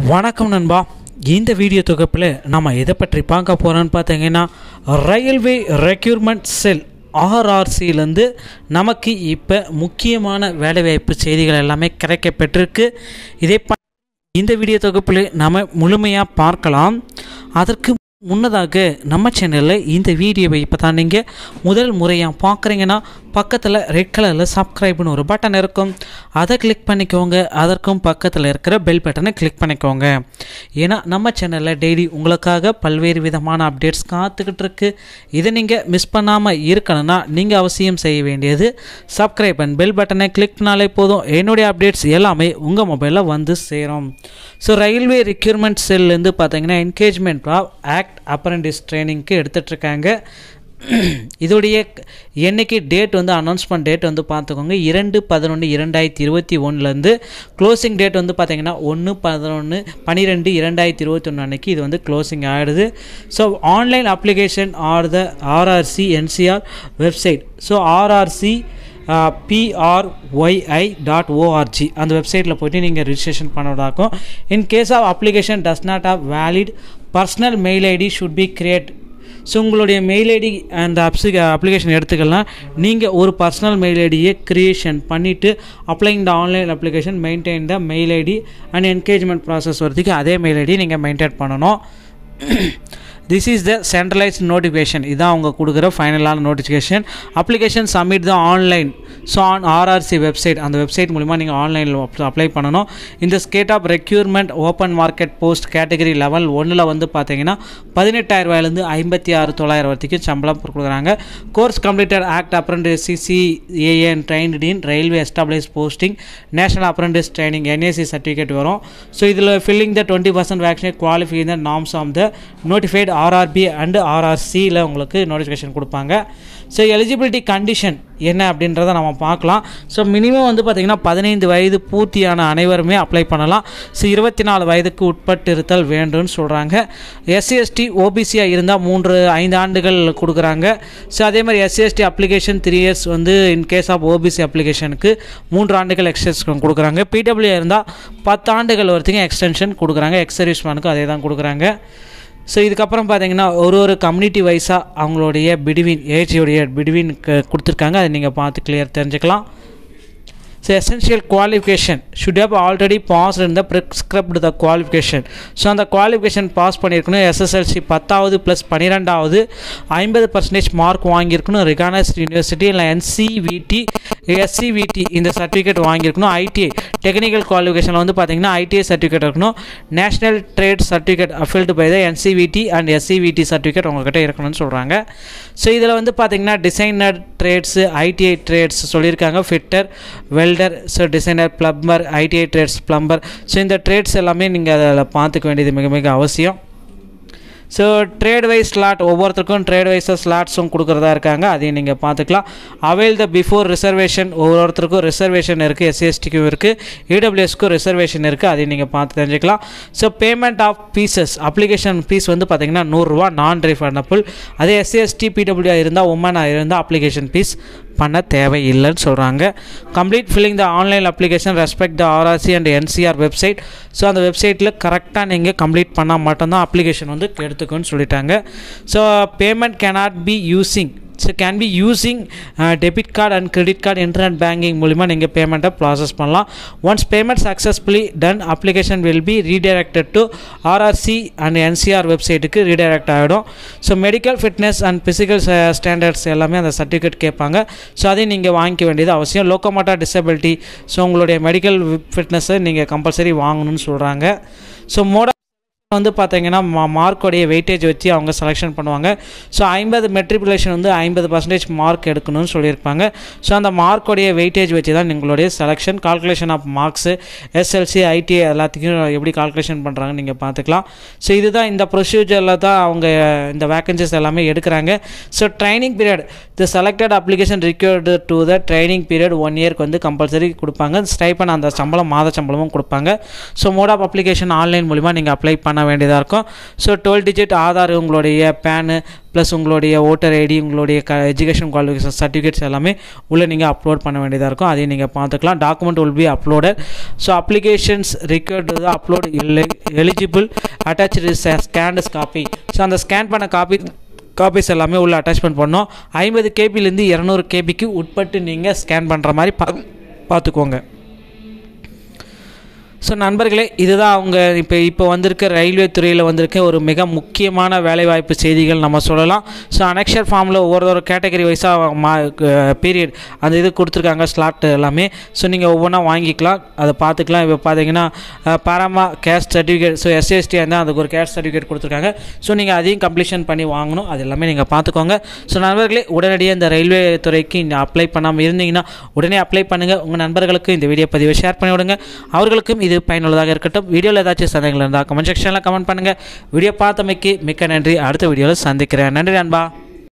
வணக்கம் நண்பா. இந்த வீடியோ தொகுப்பில் நம்ம எதை பற்றி பார்க்க போகிறோன்னு பார்த்தீங்கன்னா, ரயில்வே ரெக்யூர்மெண்ட் செல் ஆர்ஆர்சியிலேருந்து நமக்கு இப்போ முக்கியமான வேலைவாய்ப்பு செய்திகள் எல்லாமே கிடைக்கப்பெற்றிருக்கு. இந்த வீடியோ தொகுப்பில் நம்ம முழுமையாக பார்க்கலாம். அதற்கு முன்னதாக நம்ம சேனலில் இந்த வீடியோவை இப்போ தான் நீங்கள் முதல் முறையாக பார்க்குறீங்கன்னா பக்கத்தில் ரெட் கலரில் சப்ஸ்கிரைப்னு ஒரு பட்டன் இருக்கும், அதை கிளிக் பண்ணிக்கோங்க. அதற்கும் பக்கத்தில் இருக்கிற பெல் பட்டனை கிளிக் பண்ணிக்கோங்க. ஏன்னா நம்ம சேனலில் டெய்லி உங்களுக்காக பல்வேறு விதமான அப்டேட்ஸ் காத்துக்கிட்டு இருக்கு. இதை நீங்கள் மிஸ் பண்ணாமல் இருக்கணும்னா நீங்கள் அவசியம் செய்ய வேண்டியது சப்ஸ்கிரைப் அண்ட் பெல் பட்டனை கிளிக் பண்ணாலே போதும். என்னுடைய அப்டேட்ஸ் எல்லாமே உங்கள் மொபைலில் வந்து சேரும். ஸோ ரயில்வே ரெக்யூர்மெண்ட் செல்லேருந்து பார்த்தீங்கன்னா என்கேஜ்மெண்ட் ஆஃப் ஆக்ட் அப்ரெண்டிஸ் ட்ரைனிங்க்கு எடுத்துகிட்ருக்காங்க. இதோடைய என்னைக்கு டேட் வந்து அனௌன்ஸ்மெண்ட் டேட் வந்து பார்த்துக்கோங்க, 2/11/2021 க்ளோசிங் டேட் வந்து பார்த்திங்கன்னா 1/11/12/2021 அன்றைக்கி இது வந்து க்ளோசிங் ஆகிடுது. So online application are the RRC NCR website. So RRC PRYI.org அந்த வெப்சைட்டில் போய்ட்டு நீங்கள் ரிஜிஸ்ட்ரேஷன் பண்ணுறதாக்கும். In case of application does not have valid personal mail ID should be create. So உங்களுடைய மெயில் ஐடி அந்த அப்ளிகேஷன் எடுத்துக்கலாம். நீங்கள் ஒரு பர்சனல் மெயில் ஐடியை க்ரியேஷன் பண்ணிவிட்டு applying the online application maintain the mail ID and engagement process வரதுக்கு அதே mail ID நீங்கள் மெயின்டைன் பண்ணணும். This is the centralised notification. இதுதான் அவங்க கொடுக்குற ஃபைனலான notification. Application submit the online. So on RRC website, அந்த வெப்சைட் மூலிமா நீங்கள் ஆன்லைனில் அப்ளை பண்ணணும். இந்த state of recruitment open market post category level 1 வந்து பார்த்தீங்கன்னா 18,000 ரூபாயிலேருந்து 56,900 வரைக்கும் சம்பளம் கொடுக்குறாங்க. Course completed act apprentice CCAN trained in railway establish posting national apprentice training NAC certificate வரும். ஸோ இதில் filling the 20% vaccinate qualify the norms of the notified RRB and RRCயில் உங்களுக்கு notification கொடுப்பாங்க. ஸோ எலிஜிபிலிட்டி கண்டிஷன் என்ன அப்படின்றத நம்ம பார்க்கலாம். So minimum வந்து பார்த்திங்கன்னா 15 வயது பூர்த்தியான அனைவருமே அப்ளை பண்ணலாம். ஸோ 24 வயதுக்கு உட்பட்டு இருத்தல் வேண்டும்னு சொல்கிறாங்க. SC/ST OBCயாக இருந்தால் 5 ஆண்டுகள் கொடுக்குறாங்க. ஸோ அதே மாதிரி SC/ST அப்ளிகேஷன் 3 இயர்ஸ் வந்து இன் கேஸ் ஆஃப் OBC அப்ளிகேஷனுக்கு 3 ஆண்டுகள் எக்ஸ்டென்ஷன் கொடுக்குறாங்க. PW இருந்தால் 10 ஆண்டுகள் வரைக்கும் எக்ஸ்டென்ஷன் கொடுக்குறாங்க. எக்ஸ் சர்வீஸ்மேனுக்கும் அதே தான் கொடுக்குறாங்க. ஸோ இதுக்கப்புறம் பார்த்தீங்கன்னா ஒரு கம்யூனிட்டி வைஸாக அவங்களுடைய ஏஜோடைய பிட்வீன் கொடுத்துருக்காங்க. அதை நீங்கள் பார்த்து கிளியர் தெரிஞ்சுக்கலாம். So essential qualification should have already pass in the prescribed the qualification. So அந்த குவாலிஃபிகேஷன் பாஸ் பண்ணியிருக்கணும். SSLC 10வது + 12வது 50% மார்க் வாங்கியிருக்கணும். ரெகக்னைஸ்ட் யூனிவர்சிட்டி இல்லை NCVT SCVT இந்த சர்டிஃபிகேட் வாங்கியிருக்கணும். ITI டெக்னிக்கல் குவாலிஃபிகேஷனில் வந்து பார்த்தீங்கன்னா ITI சர்டிஃபிகேட் இருக்கணும். National trade certificate affiliated by the NCVT and SCVT certificate உங்கள்கிட்ட இருக்கணும்னு சொல்கிறாங்க. ஸோ இதில் வந்து பார்த்தீங்கன்னா டிசைனர் ட்ரேட்ஸு ITI ட்ரேட்ஸ் சொல்லியிருக்காங்க. Fitter, welder, so designer, plumber, ITI trades plumber. So இந்த ட்ரேட்ஸ் எல்லாமே நீங்கள் அதில் பார்த்துக்க வேண்டியது மிக மிக அவசியம். ஸோ ட்ரேட் வைஸ் ஸ்லாட் ஒவ்வொருத்தருக்கும் ட்ரேட் வைஸாக ஸ்லாட்ஸும் கொடுக்குறதா இருக்காங்க. அதையும் நீங்கள் பார்த்துக்கலாம். அவைல் த பிஃபோர் ரிசர்வேஷன் ஒவ்வொருத்தருக்கும் ரிசர்வேஷன் இருக்குது. SC/STக்கும் இருக்குது, EWSக்கும் ரிசர்வேஷன் இருக்குது. அதையும் நீங்கள் பார்த்து தெரிஞ்சுக்கலாம். So payment of fees application fee வந்து பார்த்திங்கன்னா 100 ரூபா நான் ரீஃபண்டபிள். அதே SC/ST PW இருந்தால் உமனாக இருந்தால் அப்ளிகேஷன் ஃபீஸ் பண்ண தேவையில்லைன்னு சொல்கிறாங்க. Complete filling the online application respect the RRC and NCR website. So அந்த வெப்சைட்டில் கரெக்டாக நீங்கள் கம்ப்ளீட் பண்ணால் மட்டும்தான் அப்ளிகேஷன் வந்து எடுத்துக்கோன்னு சொல்லிட்டாங்க. So payment cannot be using can be using debit card and credit card internet banking மூலிமா நீங்கள் பேமெண்ட்டை ப்ராசஸ் பண்ணலாம். Once payment successfully done application will be redirected to RRC and NCR வெப்சைட்டுக்கு ரீடைரக்ட் ஆகிடும். So medical fitness and physical standards எல்லாமே அந்த certificate கேட்பாங்க. So அதையும் நீங்கள் வாங்கிக்க வேண்டியது அவசியம். லோக்கோமோட்டா டிசபிலிட்டி, ஸோ உங்களுடைய மெடிக்கல் ஃபிட்னஸை நீங்கள் கம்பல்சரி வாங்கணும்னு சொல்கிறாங்க. ஸோ வந்து பார்த்தீங்கன்னா மார்க்கோடைய வெயிட்டேஜ் வச்சு அவங்க செலெக்ஷன் பண்ணுவாங்க. ஸோ 50 மெட்ரிகுலேஷன் வந்து 50% மார்க் எடுக்கணும்னு சொல்லியிருப்பாங்க. ஸோ அந்த மார்க்கோடைய வெயிட்டேஜ் வச்சு தான் உங்களுடைய selection. Calculation of marks SLC ITI எல்லாத்துக்கும் எப்படி கால்குலேஷன் பண்ணுறாங்கன்னு நீங்கள் பார்த்துக்கலாம். ஸோ இதுதான் இந்த ப்ரொசீஜரில் தான் அவங்க இந்த வேக்கன்சிஸ் எல்லாமே எடுக்கிறாங்க. So training period the selected application required to the training period 1 இயர்க்கு வந்து கம்பல்சரி கொடுப்பாங்க. ஸ்டைப்பன் அந்த சம்பளம் மாத சம்பளமும் கொடுப்பாங்க. So mode of application online மூலிமா நீங்கள் அப்ளை பண்ண வேண்டியதாக இருக்கும். ஸோ 12 டிஜிட் ஆதார், உங்களுடைய பேனு ப்ளஸ் உங்களுடைய ஓட்டர் ஐடி, உங்களுடைய எஜுகேஷன் குவாலிஃபிகேஷன் சர்டிஃபிகேட்ஸ் எல்லாமே உள்ளே நீங்கள் அப்லோட் பண்ண வேண்டியதாக இருக்கும். அதையும் நீங்கள் பார்த்துக்கலாம். Document will be uploaded. So applications required upload eligible attach scanned copy. So அந்த ஸ்கேன் பண்ண காப்பீஸ் எல்லாமே உள்ள அட்டாச்மெண்ட் பண்ணோம். 50 கேபிலேருந்து 200 கேபிக்கு உட்பட்டு நீங்கள் ஸ்கேன் பண்ணுற மாதிரி பார்த்துக்கோங்க. ஸோ நண்பர்களே, இதுதான் அவங்க இப்போ வந்திருக்க ரயில்வே துறையில் வந்திருக்க ஒரு மிக முக்கியமான வேலைவாய்ப்பு செய்திகள் நம்ம சொல்லலாம். ஸோ அனெக்ஷர் ஃபார்மில் ஒவ்வொரு கேட்டகரி வைஸாக பீரியட் அந்த இது கொடுத்துருக்காங்க, ஸ்லாட் எல்லாமே. ஸோ நீங்கள் ஒவ்வொன்றா வாங்கிக்கலாம், அதை பார்த்துக்கலாம். இப்போ பார்த்தீங்கன்னா பாராமா கேஸ்ட் சர்டிஃபிகேட், ஸோ எஸ்சிஎஸ்டி இருந்தால் அதுக்கு ஒரு கேஸ்ட் சர்டிஃபிகேட் கொடுத்துருக்காங்க. ஸோ நீங்கள் அதையும் கம்ப்ளீஷன் பண்ணி வாங்கணும். அது எல்லாமே நீங்கள் பார்த்துக்கோங்க. ஸோ நண்பர்களே, உடனடியாக இந்த ரயில்வே துறைக்கு அப்ளை பண்ணாமல் இருந்தீங்கன்னா உடனே அப்ளை பண்ணுங்கள். உங்கள் நண்பர்களுக்கு இந்த வீடியோ பதிவை ஷேர் பண்ணி விடுங்க. அவர்களுக்கும் இது பயனுள்ளதாக இருக்கட்டும். வீடியோவில் ஏதாச்சும் சந்தேகங்கள் இருந்தால் கமெண்ட் செக்ஷனில் கமெண்ட் பண்ணுங்கள். வீடியோ பார்த்தமைக்கு மிக்க நன்றி. அடுத்த வீடியோவில் சந்திக்கிறேன். நன்றி நண்பா.